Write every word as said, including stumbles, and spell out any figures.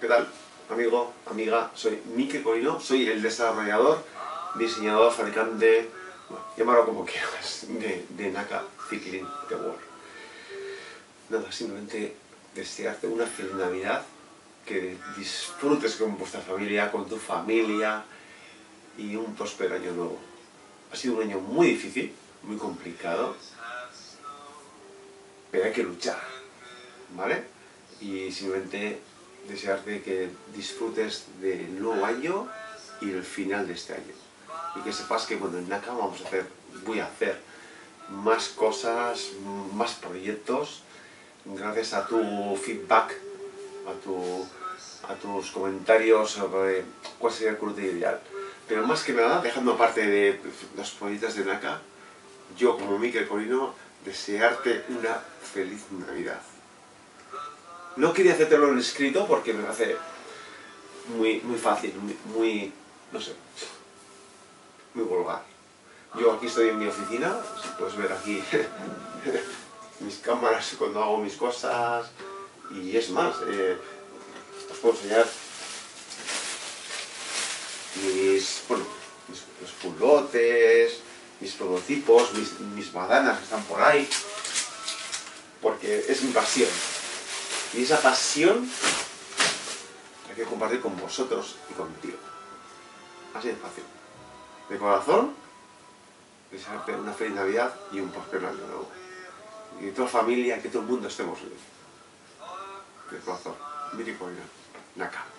¿Qué tal, amigo, amiga? Soy Mikel Colino, soy el desarrollador, diseñador, fabricante, bueno, llámalo como quieras, de, de Naka Cycling The World. Nada, simplemente desearte una feliz Navidad, que disfrutes con vuestra familia, con tu familia y un próspero año nuevo. Ha sido un año muy difícil, muy complicado, pero hay que luchar, ¿vale? Y simplemente desearte que disfrutes del nuevo año y del final de este año. Y que sepas que bueno, en Naka vamos a hacer, voy a hacer más cosas, más proyectos, gracias a tu feedback, a, tu, a tus comentarios sobre cuál sería el contenido ideal. Pero más que nada, dejando aparte de los proyectos de Naka, yo como Mikel Colino, desearte una feliz Navidad. No quería hacértelo en escrito porque me parece muy, muy fácil, muy, muy, no sé, muy vulgar. Yo aquí estoy en mi oficina, si puedes ver aquí mis cámaras cuando hago mis cosas, y es más, eh, os puedo enseñar mis, bueno, mis, mis culotes, mis prototipos, mis, mis badanas que están por ahí, porque es mi pasión. Y esa pasión hay que compartir con vosotros y contigo. Así de fácil. De corazón, desearte una feliz Navidad y un próspero año nuevo. Y que toda familia, que todo el mundo estemos bien. De corazón. Mikel Colino, Naka.